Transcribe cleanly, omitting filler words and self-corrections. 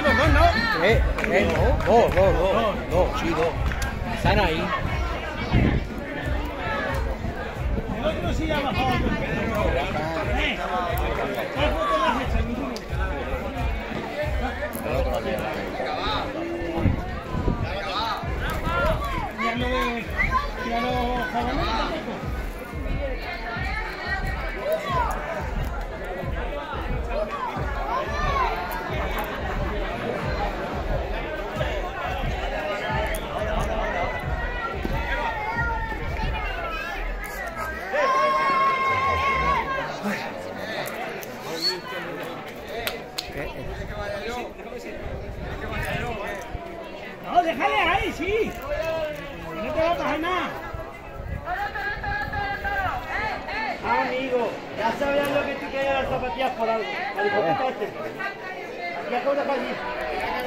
Dos, sí, dos. Están ahí. El otro sí ha bajado. Ya lo no, déjale ahí, sí. No te va a pasar nada. Amigo, ya sabían lo que tú querías las zapatillas por algo. Al hijo de puta este. Ya cobra para allí.